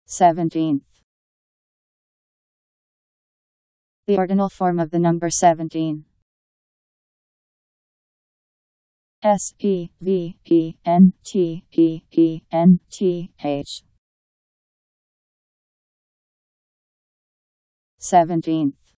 17th. The ordinal form of the number 17. Seventeenth. 17th.